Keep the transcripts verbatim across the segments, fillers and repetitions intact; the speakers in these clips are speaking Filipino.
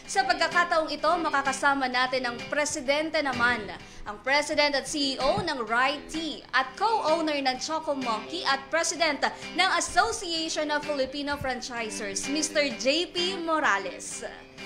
Sa pagkakataong ito, makakasama natin ang presidente naman, ang president at C E O ng Rai Tea at co-owner ng Choco Monkey at president ng Association of Filipino Franchisers, Mister J P Morales.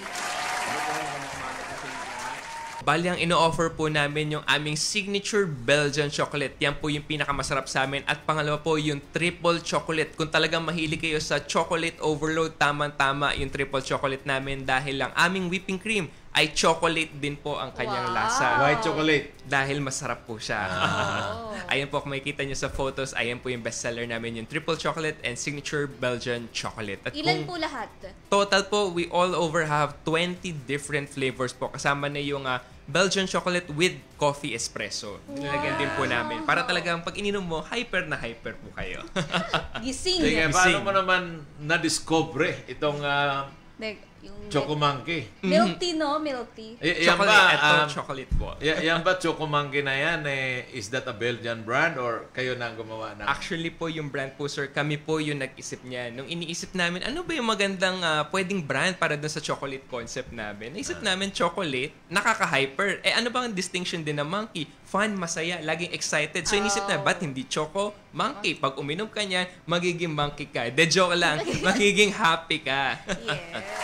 Bali, ang ino-offer po namin yung aming signature Belgian chocolate. Yan po yung pinakamasarap sa amin. At pangalawa po, yung triple chocolate. Kung talagang mahilig kayo sa chocolate overload, tamang-tama yung triple chocolate namin dahil ang aming whipping cream ay chocolate din po ang kanyang Wow. lasa. White chocolate. Dahil masarap po siya. Oh. Ayan po, kung makikita nyo sa photos, ayan po yung bestseller namin, yung triple chocolate and signature Belgian chocolate. At Ilan kung po lahat? total po, we all over have twenty different flavors po. Kasama na yung uh, Belgian chocolate with coffee espresso. Nilagyan din po namin. Para talagang pag ininom mo, hyper na hyper po kayo. Gising. Sige, Gising. paano mo naman na-discover itong uh, Like, yung Choco Monkey? milk tea, no? Milk tea. Y- yan chocolate, ba, eto, um, chocolate po. y- yan ba Choco Monkey na yan, eh, is that a Belgian brand or kayo na ang gumawa ng? Actually po, yung brand po, sir, kami po yung nag-isip niya. Nung iniisip namin, ano ba yung magandang uh, pwedeng brand para dun sa chocolate concept namin? Naisip namin, chocolate, nakaka-hyper. Eh, ano bang distinction din ng monkey? Fun, masaya, laging excited. So, inisip na, ba't hindi choco? Monkey. Pag uminom ka niyan, magiging monkey ka. De joke lang, magiging happy ka. Yeah.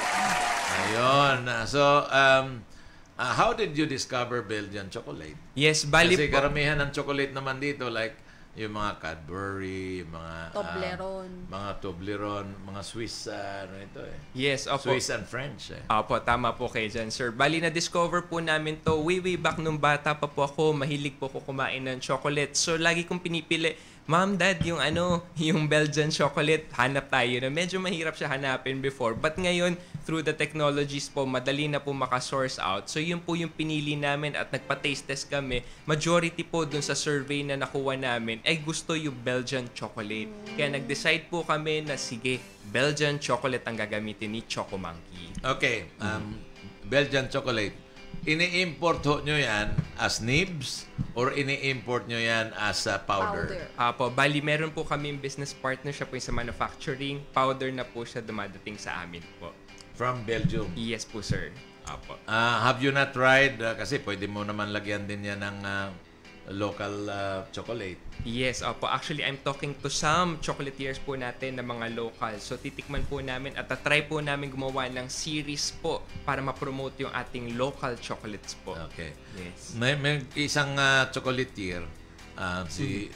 Ayun. Ah, So, um, ah, how did you discover Belgian chocolate? Yes, bali Kasi po. karamihan ng chocolate naman dito, like yung mga Cadbury, yung mga ah, Toblerone. mga Toblerone, mga Swiss, ah, ano ito eh? Yes, opo. Swiss and French eh. Opo, tama po kayo dyan, sir. Bali, na-discover po namin to way, way back nung bata pa po ako. Mahilig po ako kumain ng chocolate. So, lagi kong pinipili, Mom, Dad, yung ano, yung Belgian chocolate, hanap tayo na medyo mahirap siya hanapin before. But ngayon, through the technologies po, madali na po maka-source out. So, yun po yung pinili namin at nagpa-taste test kami. Majority po dun sa survey na nakuha namin ay gusto yung Belgian chocolate. Kaya nag-decide po kami na sige, Belgian chocolate ang gagamitin ni Choco Monkey. Okay, um, Belgian chocolate. Ini-import ho nyo yan as nibs or ini-import nyo yan as uh, powder? Powder. Apo, bali meron po kami business partner siya po yung sa manufacturing. Powder na po siya dumadating sa amin po. From Belgium? Yes po, sir. Apo. Uh, have you not tried, uh, kasi pwede mo naman lagyan din yan ng uh, local uh, chocolate. Yes, opo. Actually, I'm talking to some chocolatiers po natin na mga local. So, titikman po namin at try po namin gumawa ng series po para ma-promote yung ating local chocolates po. Okay. Yes. May, may isang uh, chocolatier, uh, si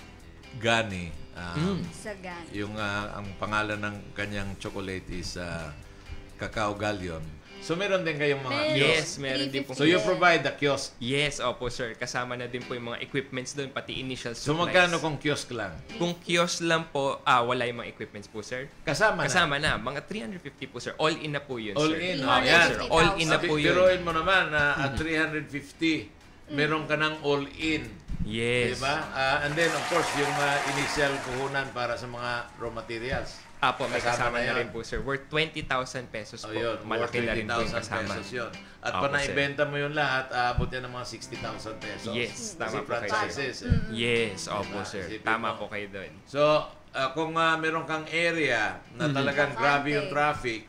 Gani. Uh, Mm. Sagan. Yung uh, ang pangalan ng kanyang chocolate is uh, Cacao Galleon. So, meron din kayong mga Meron. kiosk. Yes, meron din po. So, you provide the kiosk. Yes, opo, sir. Kasama na din po yung mga equipments doon, pati initial So, supplies. magkano kung kiosk lang? Kung kiosk lang po, ah, wala yung mga equipments po, sir. Kasama, Kasama na. Mga three hundred fifty po, sir. All in na po yun, All sir. in. Ah, Oh, yes, yan. sir. All in na na. po yun. Biruin mo naman na at three hundred fifty, meron ka ng all in. Yes. Diba? Ah, and then, of course, yung uh, initial puhunan para sa mga raw materials. Apo, may Kasama kasama, na na yun. rin po, sir. Worth twenty thousand pesos So, po. yun. Malaki na rin po yung thirty thousand kasama. pesos yun. At Opo, pa naibenta mo yun lahat, aabot yan ng mga sixty thousand pesos. Yes, Kasi tama po kayo, sir. franchises. eh. Yes, opo, Diba? sir. Isipin Tama mo. po kayo doon. So, ah, kung uh, meron kang area na talagang grabe yung traffic,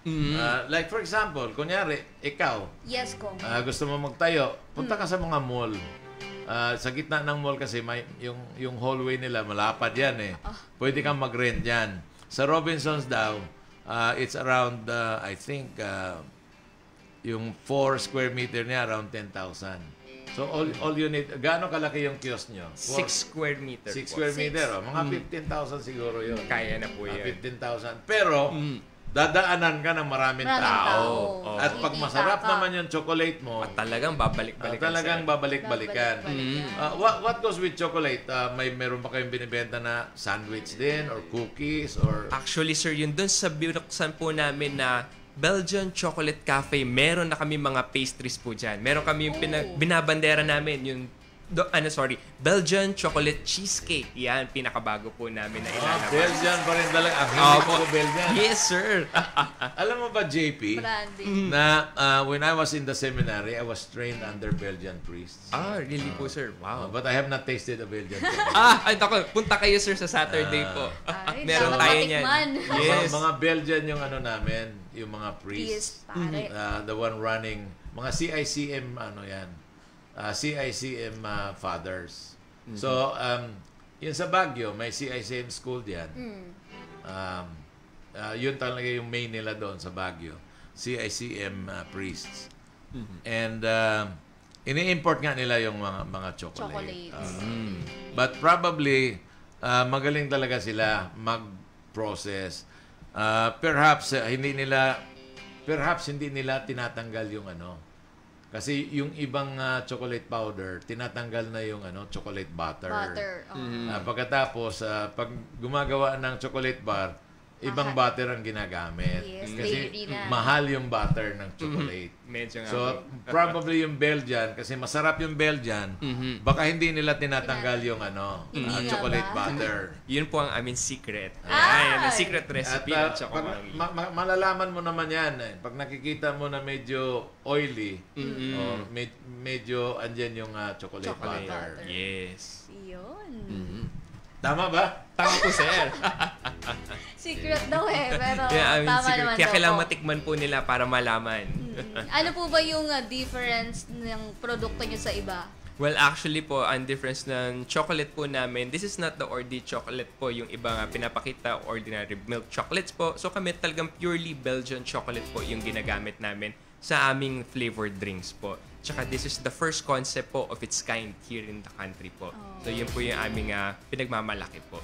ah, like for example, kunyari, ikaw, Yes, Kong. Ah, gusto mo magtayo, punta ka sa mga mall. Ah, sa gitna ng mall kasi may yung yung hallway nila malapad 'yan eh. Pwede kang mag-rent diyan. Sa Robinsons daw, ah, it's around uh, I think uh, yung four square meter niya around ten thousand. So all all you need, gaano kalaki yung kiosk nyo? Four- Six square meter six po. square meter, oh. Mga fifteen thousand siguro 'yun. Kaya na po Ah, yun. fifteen thousand. Pero dadaanan ka ng maraming, Maraming tao. tao. Oo. At pag Kikita masarap ka. naman yung chocolate mo, At talagang Ah, babalik-balikan, talagang sir. babalik-balikan. Babalik-balikan. Ah, what what goes with chocolate? Ah, may meron ba kayong binibenta na sandwich din or cookies or Actually, sir, yun dun sa binuksan po namin na Belgian Chocolate Cafe, meron na kami mga pastries po dyan. Meron kami yung pina- binabandera namin, yung do, ano, sorry, Belgian Chocolate Cheesecake. Yan, pinakabago po namin na ah, ilalabas. Belgian pa rin talaga. Ang hindi Opo. ko Belgian. Yes, sir. Alam mo ba, J P, Branding. na ah, when I was in the seminary, I was trained under Belgian priests. ah, really po, sir. Ah, Wow. but I have not tasted a Belgian chocolate. Ah, ay, tako, punta kayo, sir, sa Saturday po. Ay, Meron dapat tayo matikman. niyan. Mga, Yes. mga Belgian yung ano namin. yung mga Priest, priests. pare. Uh, the one running, mga C I C M, ano yan, uh, C I C M uh, fathers. So, um, yun sa Baguio, may C I C M school diyan. Mm. Um, uh, yun talaga yung main nila doon sa Baguio. C I C M uh, priests. And uh, ini-import nga nila yung mga mga chocolate. Chocolates. Uh, But probably, uh, magaling talaga sila mag-process. Uh, perhaps, uh, hindi nila, perhaps hindi nila tinatanggal yung ano, kasi yung ibang uh, chocolate powder, tinatanggal na yung ano, chocolate butter. Butter. Oh. Ah, pagkatapos, ah, pag gumagawa ng chocolate bar, ibang Mahal. butter ang ginagamit. Yes, Kasi dairy na. mahal yung butter ng chocolate. Medyo nga So, po. probably yung Belgian, kasi masarap yung Belgian, baka hindi nila tinatanggal yung ano, Hindi ah, nga chocolate ba? butter. Yun po ang aming secret. Ay! Ayan, ang secret At recipe ah, ng pag, Chocomangi. ma- ma- malalaman mo naman yan eh. Pag nakikita mo na medyo oily, o med- medyo andyan yung ah, chocolate, Chocolate. butter. Yes. Yun. Tama ba? Tama po, sir. Secret daw eh, pero Kaya, I mean, tama secret. naman Kaya daw kailangan po. matikman po nila para malaman. Mm. Ano po ba yung uh, difference ng produkto nyo sa iba? Well, actually po, ang difference ng chocolate po namin, this is not the ordinary chocolate po, yung iba nga pinapakita, ordinary milk chocolates po. So kami talagang purely Belgian chocolate po yung ginagamit namin sa aming flavored drinks po. Tsaka this is the first concept po of its kind here in the country po. So yun po yung aming uh, pinagmamalaki po.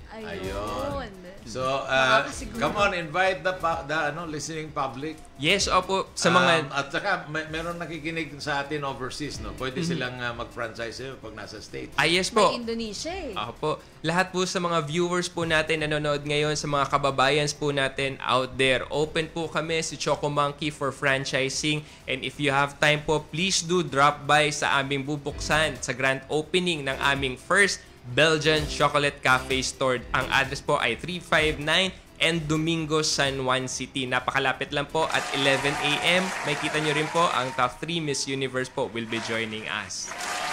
Ayun. So, uh, Nakakasiguro. come on, invite the pa- the ano listening public. Yes, opo, sa mga... Um, at saka, may, meron nakikinig sa atin overseas, no? Pwede silang uh, mag-franchise sa'yo pag nasa States. Ah, yes po. May Indonesia eh. Ako po. Lahat po sa mga viewers po natin nanonood ngayon, sa mga kababayans po natin out there, open po kami si Choco Monkey for franchising. And if you have time po, please do drop by sa aming bubuksan sa grand opening ng aming first Belgian Chocolate Cafe Store. Ang address po ay three five nine and Domingo, San Juan City. Napakalapit lang po at eleven a m May kita nyo rin po ang top three Miss Universe po will be joining us.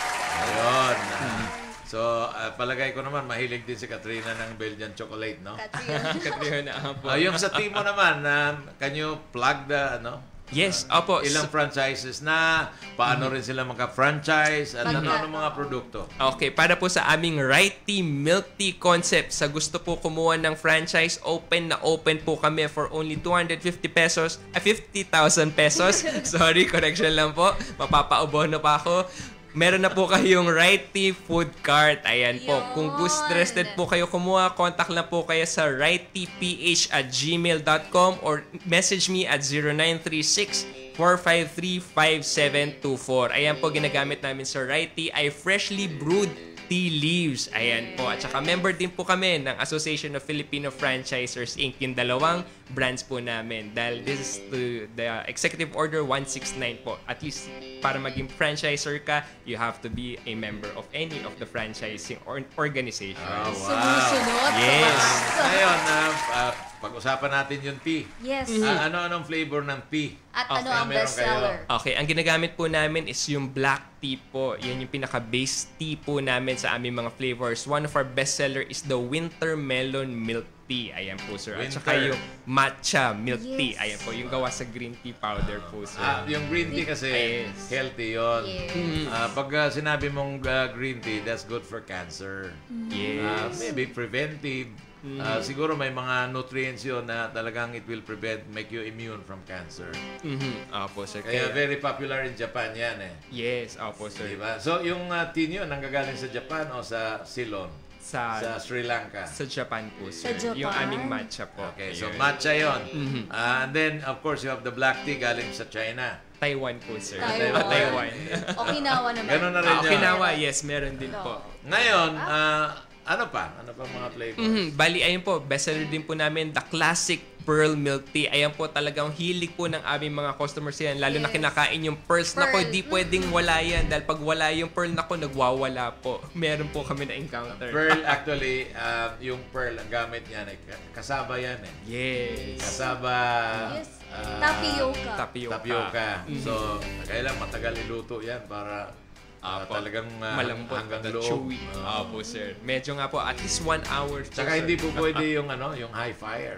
Ayun. Uh, so, uh, palagay ko naman, mahilig din si Katrina ng Belgian chocolate, no? Katrina. Katrina na po. Uh, yung sa team mo naman, uh, can you plug the, ano? Yes, opo. Ilang franchises na, paano rin sila maka-franchise, at ano, Magka- ano mga produkto. Okay, para po sa aming Right Tea Milk Tea concept, sa gusto po kumuha ng franchise, open na open po kami for only two hundred fifty pesos, ah, fifty thousand pesos. Sorry, correction lang po. Mapapaubono pa ako. Meron na po kayong Right Tea food cart. Ayan po. Kung gusto Yun. interested po kayo kumuha, contact lang po kayo sa rightteaph at gmail dot com or message me at zero nine three six, four five three, five seven two four. Ayan po, ginagamit namin sa Right Tea ay freshly brewed tea leaves. Ayan po. At saka member din po kami ng Association of Filipino Franchisers Incorporated. Yung dalawang brands po namin. Dahil this is to the Executive Order one sixty-nine po. At least para maging franchisor ka, you have to be a member of any of the franchising or organization. Oh, wow. Sumusunod. Yes. sa- Ngayon, uh, uh, pag-usapan natin yung tea. Yes. Ah, ano-anong flavor ng tea? At Okay, ano ang meron bestseller? Okay, ang ginagamit po namin is yung black tea po. Yan yung pinaka-base tea po namin sa aming mga flavors. One of our bestseller is the winter melon milk tea. Ayan po, sir. At saka Winter. yung matcha milk Yes. tea. Ayan po, yung gawa sa green tea powder po, sir. Ah, yung green tea kasi Yes. healthy yon. Yes. Ah, pag ah, sinabi mong ah, green tea, that's good for cancer. Yes. Ah, maybe preventive. Ah, siguro may mga nutrients yun na talagang it will prevent, make you immune from cancer. Mhm. Opo, sir. Kaya Kaya, very popular in Japan yan eh. yes, opo, sir. Diba? So yung uh, tea nyo, nanggagaling sa Japan o sa Ceylon? Sa, Sa Sri Lanka? sa Japan po, Sa sir. Yung Japan? aming matcha po. Okay, so Ayun. matcha yun. Ah, and then, of course, you have the black tea galing sa China. Taiwan po, sir. Taiwan. Ah, Taiwan. Okinawa naman. Ganun na rin Ah, yun. Okinawa, yes, meron din po. Ngayon, ah, ano pa? Ano pa mga flavors? Mhm. Bali, ayun po, bestseller din po namin, the classic pearl milk tea. Ayan po talagang hilig po ng aming mga customers yan. Lalo na Yes. kinakain yung pearls. Nako, Pearl. di pwedeng wala yan. Dahil pag wala yung pearl, nako, nagwawala po. Meron po kami na-encounter. Pearl, actually, ah, yung pearl, ang gamit niyan, eh, kasaba yan eh. Yes. Kasaba, Yes. ah, Tapioca. Tapioca. tapioca. So, kailan matagal iluto yan para ah, Apo. talagang ah, Malambot. hanggang the loob. chewy. Ah. Opo, sir. Medyo nga po, at least one hour po, Tsaka sir. hindi po pwede yung ano, yung high fire.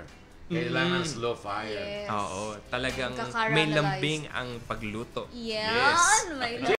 Kailangan slow fire. Yes. Oo, talagang Magkakaramelize. may lambing ang pagluto. Yan, Yes. may